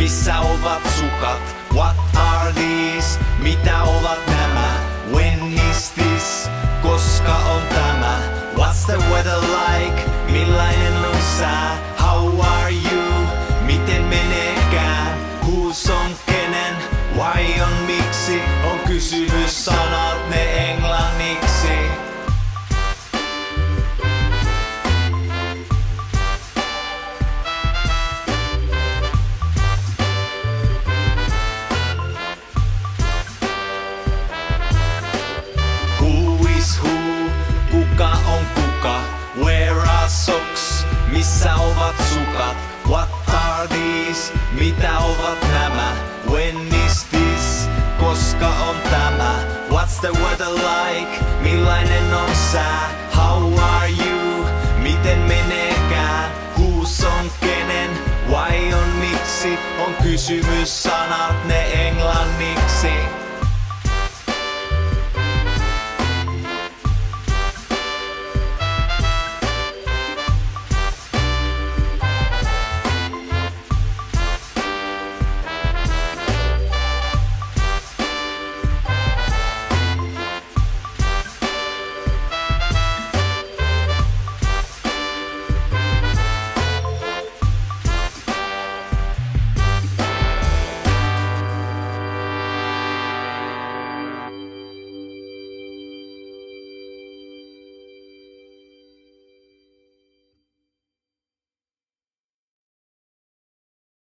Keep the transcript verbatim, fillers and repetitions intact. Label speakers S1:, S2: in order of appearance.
S1: Missä ovat sukat? What are these? Mitä ovat nämä? When is this? Koska on tämä? What's the weather like? Millainen on sää? How are you? Miten meneekään? Who's on kenen? Why on miksi? On kysymyssanat ne englanniksi. Kuka on kuka? Where are socks? Missä ovat sukat? What are these? Mitä ovat nämä? When is this? Koska on tämä? What's the weather like? Millainen on sää? How are you? Miten meneekään? Who's on kenen? Why on miksi? On kysymyssanat ne